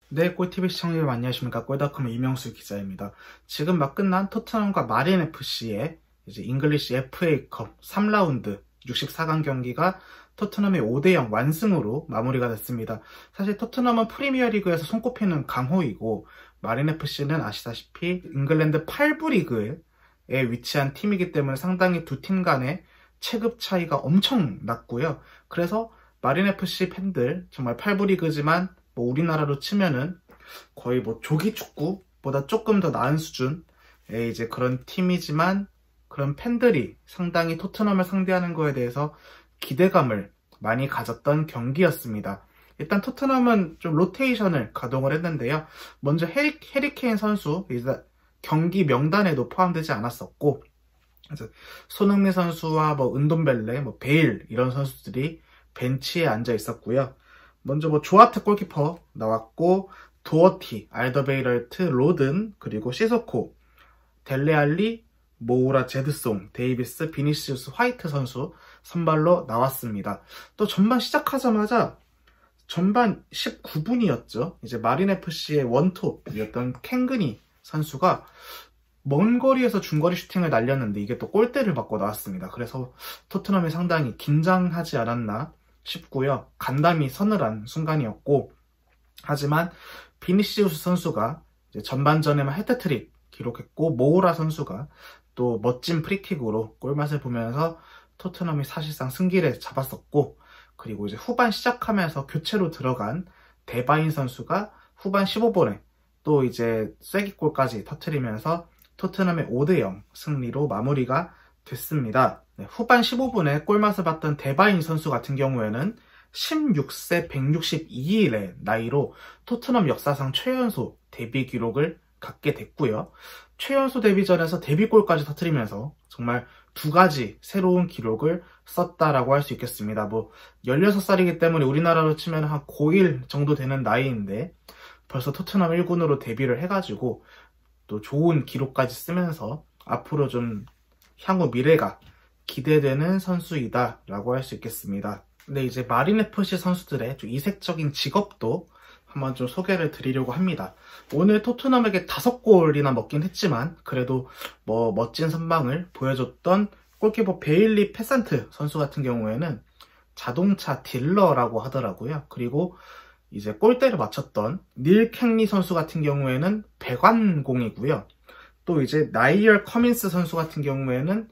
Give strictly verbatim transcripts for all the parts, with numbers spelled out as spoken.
네, 꿀티비 시청자 여러분 안녕하십니까. 꿀닷컴의 이명수 기자입니다. 지금 막 끝난 토트넘과 마린에프씨의 이제 잉글리시 에프에이컵 삼 라운드 육십사 강 경기가 토트넘의 오 대 영 완승으로 마무리가 됐습니다. 사실 토트넘은 프리미어리그에서 손꼽히는 강호이고 마린에프씨는 아시다시피 잉글랜드 팔 부 리그에 위치한 팀이기 때문에 상당히 두 팀 간의 체급 차이가 엄청 났고요. 그래서 마린에프씨 팬들 정말 팔 부 리그지만 뭐 우리나라로 치면은 거의 뭐 조기 축구보다 조금 더 나은 수준의 이제 그런 팀이지만 그런 팬들이 상당히 토트넘을 상대하는 거에 대해서 기대감을 많이 가졌던 경기였습니다. 일단 토트넘은 좀 로테이션을 가동을 했는데요. 먼저 해리, 해리케인 선수 이제 경기 명단에도 포함되지 않았었고 손흥민 선수와 뭐 은돔벨레, 뭐 베일 이런 선수들이 벤치에 앉아 있었고요. 먼저 뭐 조아트 골키퍼 나왔고 도어티, 알더베이럴트, 로든, 그리고 시소코, 델레알리, 모우라, 제드송, 데이비스, 비니시우스, 화이트 선수 선발로 나왔습니다. 또 전반 시작하자마자 전반 십구 분이었죠. 이제 마린에프씨의 원톱이었던 캥그니 선수가 먼 거리에서 중거리 슈팅을 날렸는데 이게 또 골대를 맞고 나왔습니다. 그래서 토트넘이 상당히 긴장하지 않았나 싶고요. 간담이 서늘한 순간이었고, 하지만 비니시우스 선수가 이제 전반전에만 헤트트릭 기록했고 모우라 선수가 또 멋진 프리킥으로 골맛을 보면서 토트넘이 사실상 승기를 잡았었고, 그리고 이제 후반 시작하면서 교체로 들어간 데바인 선수가 후반 십오 분에 또 이제 쐐기골까지 터트리면서 토트넘의 오 대 영 승리로 마무리가 됐습니다. 네, 후반 십오 분에 골맛을 봤던 데바인 선수 같은 경우에는 십육 세 백육십이 일의 나이로 토트넘 역사상 최연소 데뷔 기록을 갖게 됐고요. 최연소 데뷔전에서 데뷔골까지 터트리면서 정말 두 가지 새로운 기록을 썼다라고 할 수 있겠습니다. 뭐 열여섯 살이기 때문에 우리나라로 치면 한 고일 정도 되는 나이인데 벌써 토트넘 일 군으로 데뷔를 해가지고 또 좋은 기록까지 쓰면서 앞으로 좀 향후 미래가 기대되는 선수이다 라고 할 수 있겠습니다. 근데 이제 마린에프씨 선수들의 좀 이색적인 직업도 한번 좀 소개를 드리려고 합니다. 오늘 토트넘에게 다섯 골이나 먹긴 했지만 그래도 뭐 멋진 선방을 보여줬던 골키퍼 베일리 페산트 선수 같은 경우에는 자동차 딜러라고 하더라고요. 그리고 이제 골대를 맞췄던 닐 캥리 선수 같은 경우에는 배관공이고요. 또 이제 나이얼 커민스 선수 같은 경우에는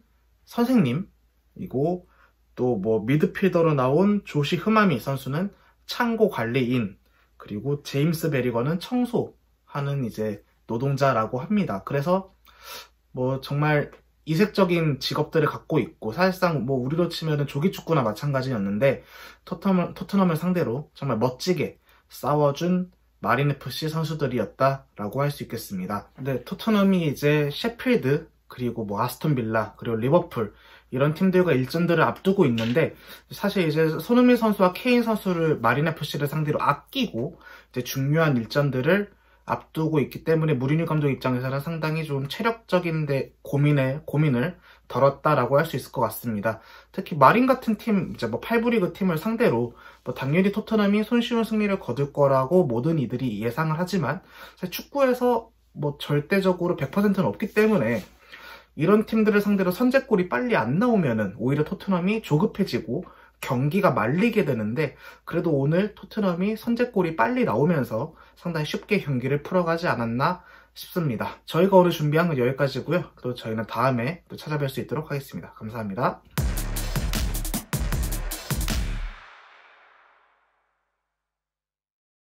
선생님이고, 또 뭐 미드필더로 나온 조시 흐마미 선수는 창고 관리인, 그리고 제임스 베리거는 청소하는 이제 노동자라고 합니다. 그래서 뭐 정말 이색적인 직업들을 갖고 있고, 사실상 뭐 우리로 치면은 조기축구나 마찬가지였는데 토트넘, 토트넘을 상대로 정말 멋지게 싸워준 마린에프씨 선수들이었다라고 할 수 있겠습니다. 근데 토트넘이 이제 셰필드, 그리고 뭐 아스톤 빌라, 그리고 리버풀 이런 팀들과 일전들을 앞두고 있는데, 사실 이제 손흥민 선수와 케인 선수를 마린에프씨를 상대로 아끼고 이제 중요한 일전들을 앞두고 있기 때문에 무리뉴 감독 입장에서는 상당히 좀 체력적인데 고민에 고민을 덜었다라고 할 수 있을 것 같습니다. 특히 마린 같은 팀, 이제 뭐 팔 부 리그 팀을 상대로 뭐 당연히 토트넘이 손쉬운 승리를 거둘 거라고 모든 이들이 예상을 하지만 사실 축구에서 뭐 절대적으로 백 퍼센트는 없기 때문에 이런 팀들을 상대로 선제골이 빨리 안 나오면은 오히려 토트넘이 조급해지고 경기가 말리게 되는데, 그래도 오늘 토트넘이 선제골이 빨리 나오면서 상당히 쉽게 경기를 풀어가지 않았나 싶습니다. 저희가 오늘 준비한 건 여기까지고요. 또 저희는 다음에 또 찾아뵐 수 있도록 하겠습니다. 감사합니다.